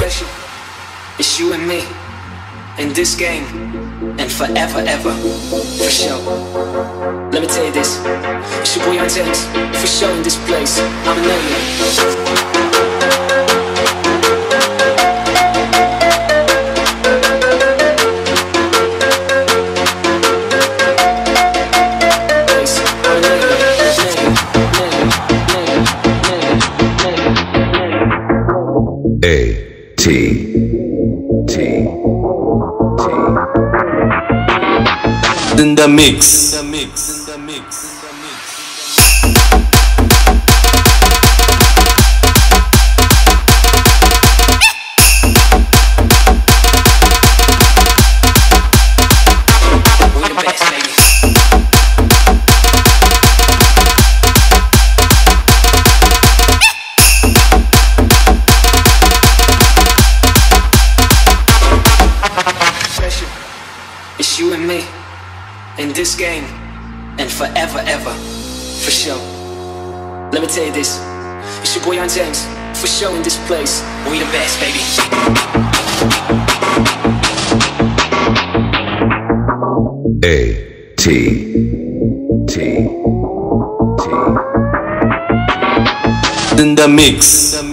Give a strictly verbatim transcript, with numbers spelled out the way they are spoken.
Pressure, it's you and me in this game, and forever, ever, for sure. Let me tell you this, it's your boy 𝗓𝗡𝗦𝗧𝗔, for sure in this place, I'm an alien. A T T T in the mix. The mix. The mix. It's you and me in this game, and forever, ever, for sure. Let me tell you this, it's your boy 𝗓𝗡𝗦𝗧𝗔, for sure in this place, we the best, baby. A T T T in the mix.